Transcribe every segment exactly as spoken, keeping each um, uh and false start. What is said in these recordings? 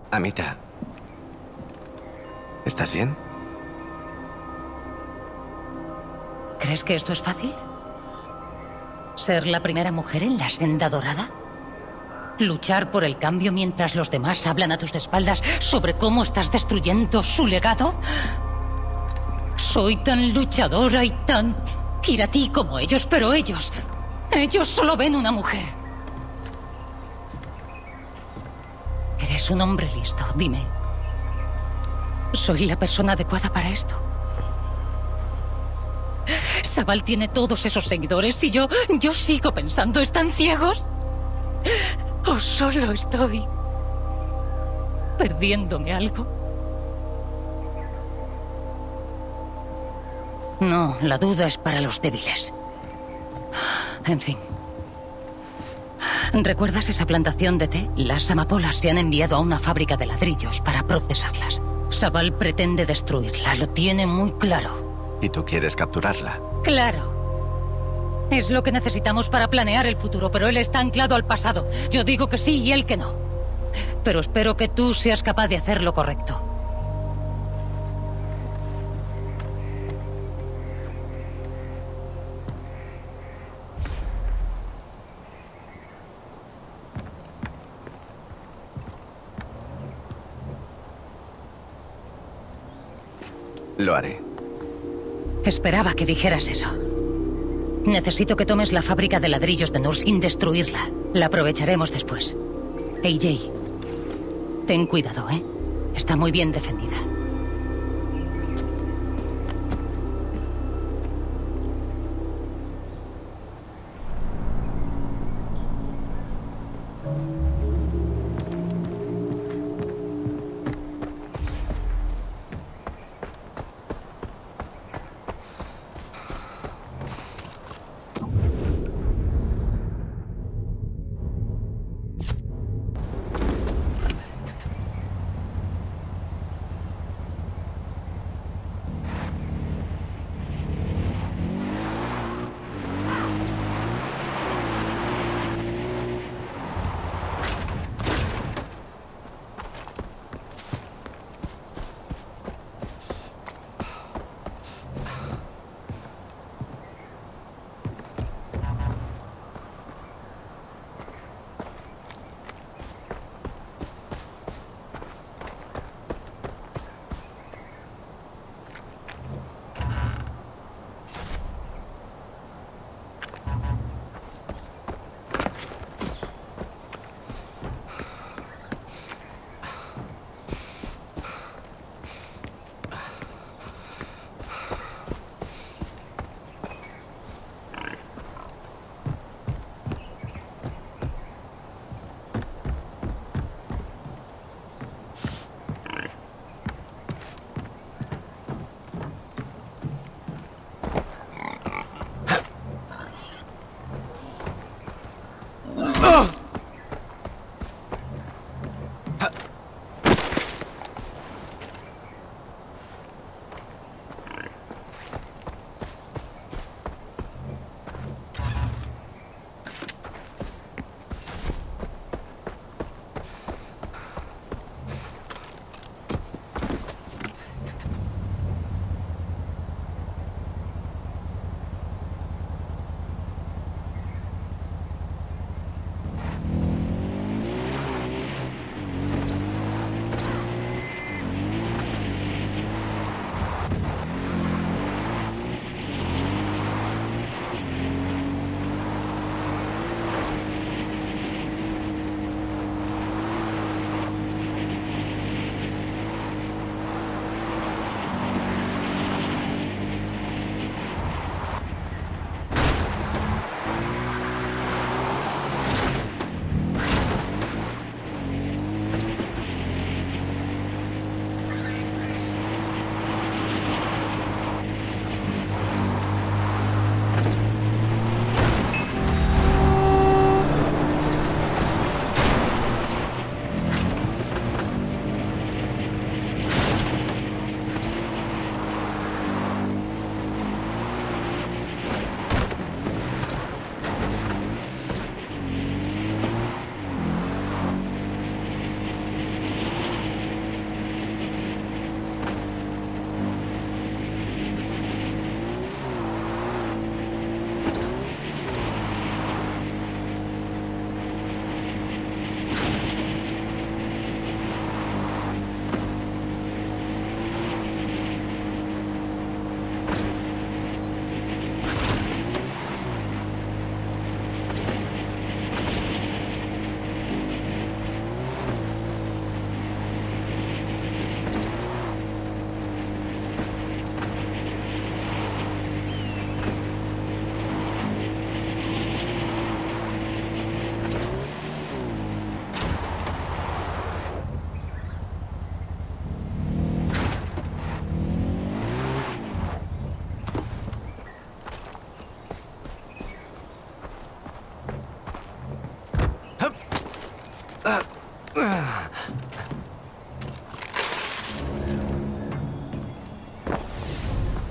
Amita, ¿estás bien? ¿Crees que esto es fácil? ¿Ser la primera mujer en la senda dorada? ¿Luchar por el cambio mientras los demás hablan a tus espaldas sobre cómo estás destruyendo su legado? Soy tan luchadora y tan Kiratí como ellos, pero ellos... Ellos solo ven una mujer. Eres un hombre listo, dime. ¿Soy la persona adecuada para esto? Sabal tiene todos esos seguidores y yo... Yo sigo pensando, ¿están ciegos? ¿O solo estoy perdiéndome algo? No, la duda es para los débiles. En fin. ¿Recuerdas esa plantación de té? Las amapolas se han enviado a una fábrica de ladrillos para procesarlas. Sabal pretende destruirla, lo tiene muy claro. ¿Y tú quieres capturarla? Claro. Es lo que necesitamos para planear el futuro, pero él está anclado al pasado. Yo digo que sí y él que no. Pero espero que tú seas capaz de hacer lo correcto. Lo haré. Esperaba que dijeras eso. Necesito que tomes la fábrica de ladrillos de Nur sin destruirla. La aprovecharemos después. A J, ten cuidado, ¿eh? Está muy bien defendida.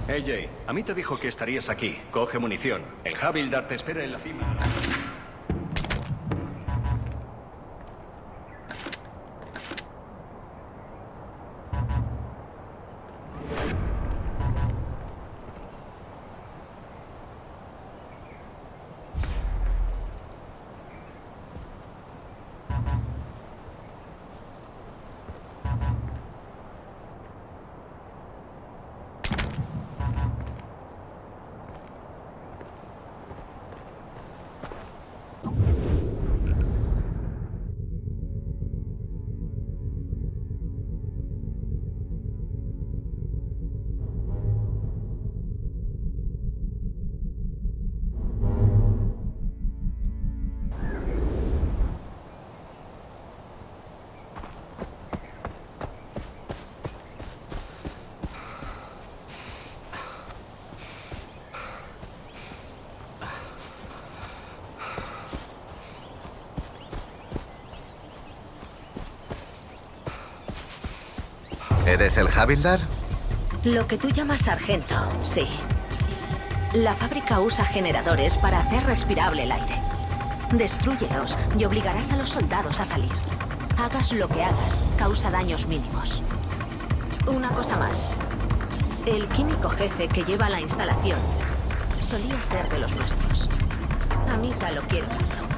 A J, a mí te dijo que estarías aquí. Coge munición. El Havildar te espera en la cima. ¿Eres el Havildar? Lo que tú llamas sargento, sí. La fábrica usa generadores para hacer respirable el aire. Destrúyelos y obligarás a los soldados a salir. Hagas lo que hagas, causa daños mínimos. Una cosa más. El químico jefe que lleva la instalación solía ser de los nuestros. A Mita lo quiero mucho.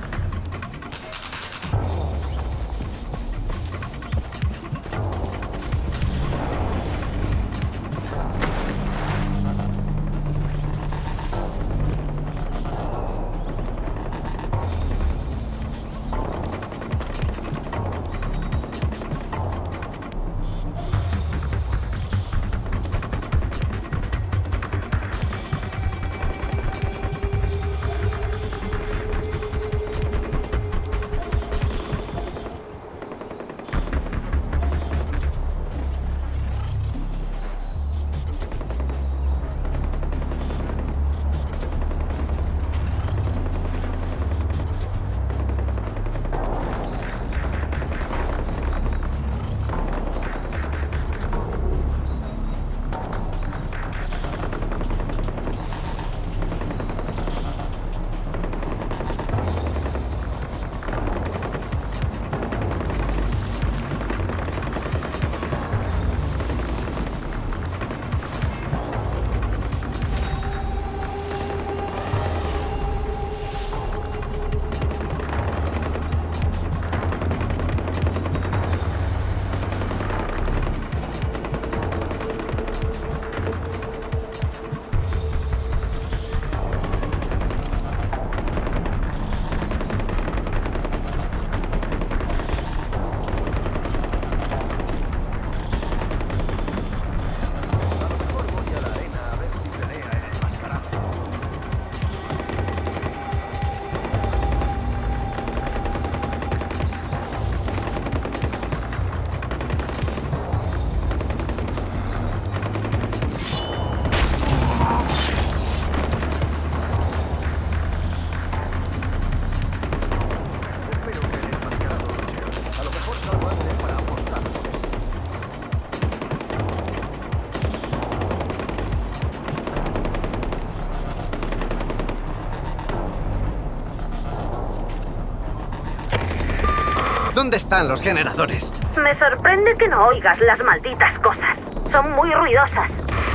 ¿Dónde están los generadores? Me sorprende que no oigas las malditas cosas. Son muy ruidosas.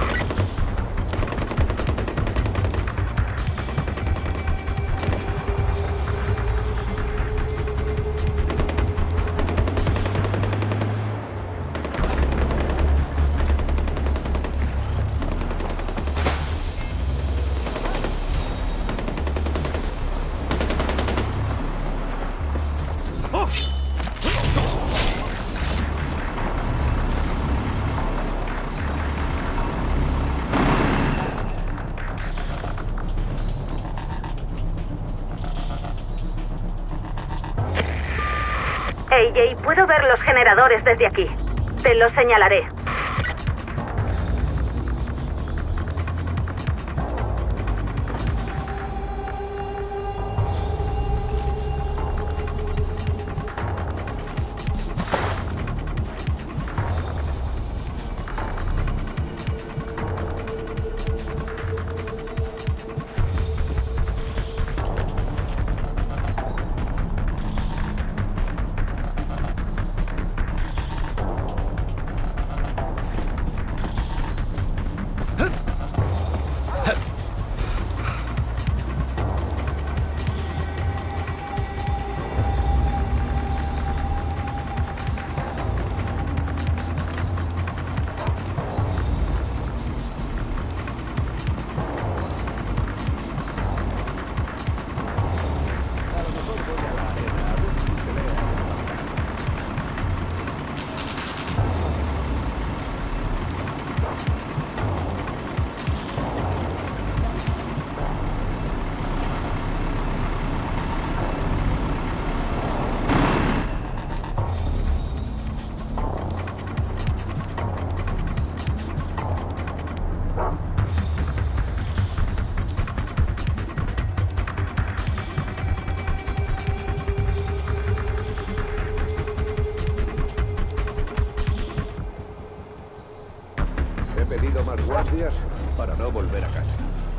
A J, puedo ver los generadores desde aquí. Te los señalaré. He pedido más guardias para no volver a casa.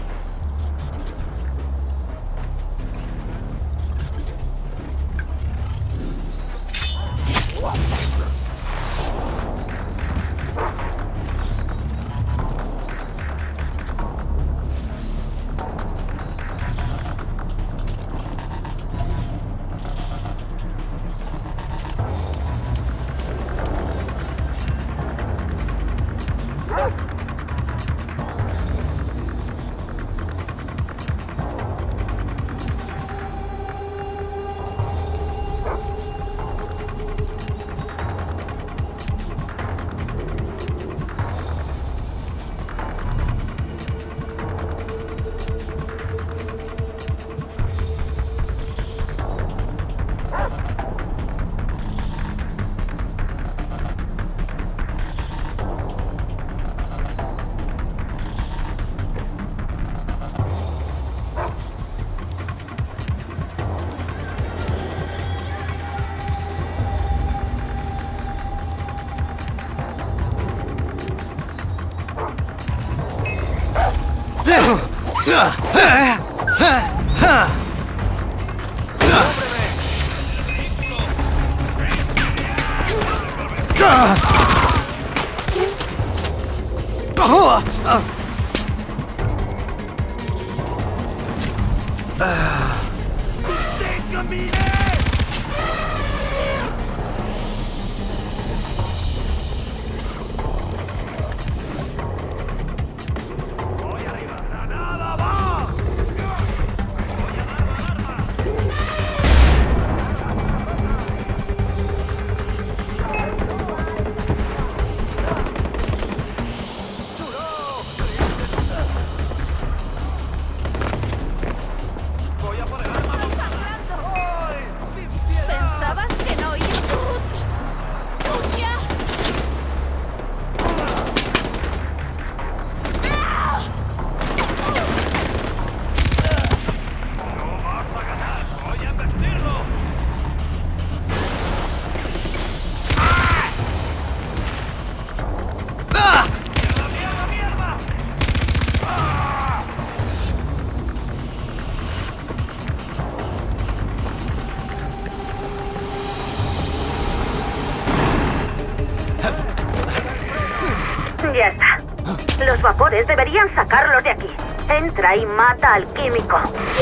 Ya está. Los vapores deberían sacarlos de aquí. Entra y mata al químico.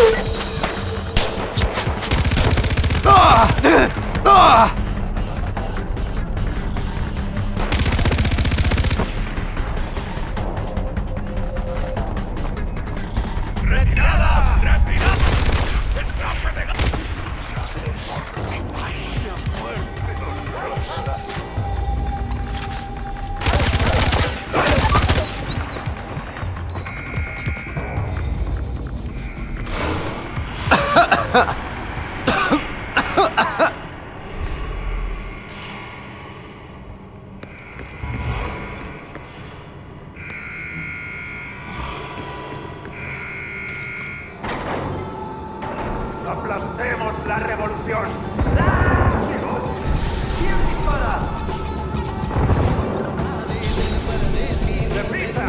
¡Ah! ¡Ah! ¡Retirada! ¡Retirada! ¡Aplastemos la revolución! ¡Ah! ¿Quién dispara? ¡Deprisa!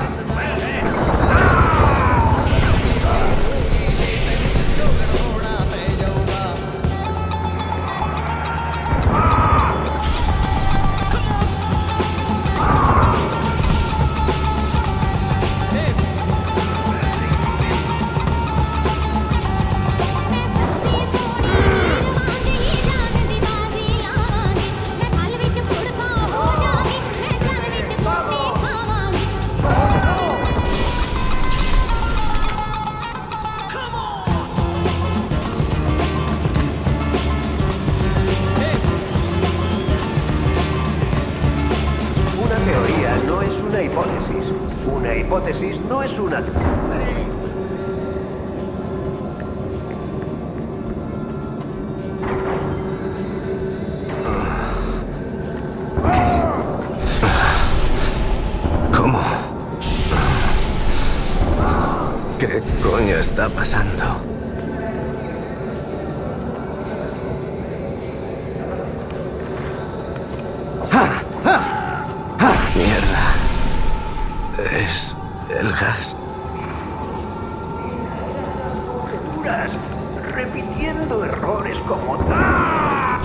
Una hipótesis no es una... ¿Cómo? ¿Qué coño está pasando? Mierda. Es el gas. Seguras, repitiendo errores como tal.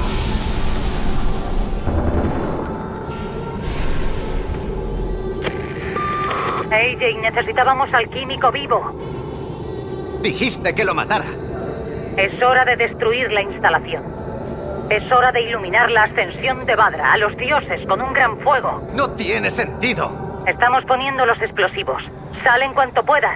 A J, necesitábamos al químico vivo. Dijiste que lo matara. Es hora de destruir la instalación. Es hora de iluminar la ascensión de Badra a los dioses con un gran fuego. No tiene sentido. Estamos poniendo los explosivos. Sal en cuanto puedas.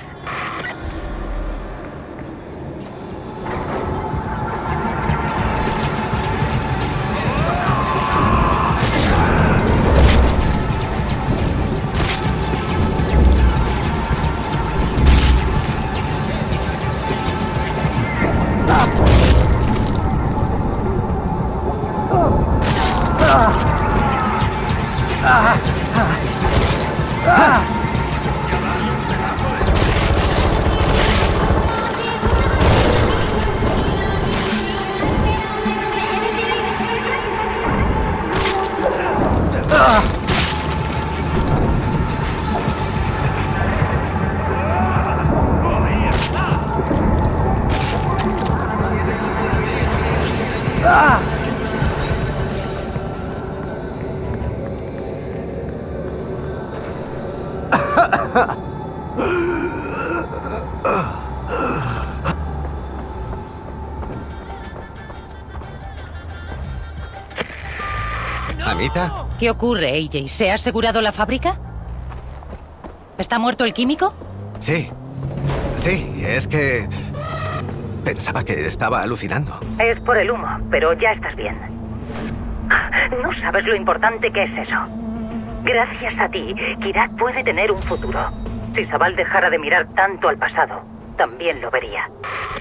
¿Anita? ¿Qué ocurre, A J? ¿Se ha asegurado la fábrica? ¿Está muerto el químico? Sí. Sí, es que... Pensaba que estaba alucinando. Es por el humo, pero ya estás bien. No sabes lo importante que es eso. Gracias a ti, Kyrat puede tener un futuro. Si Sabal dejara de mirar tanto al pasado, también lo vería.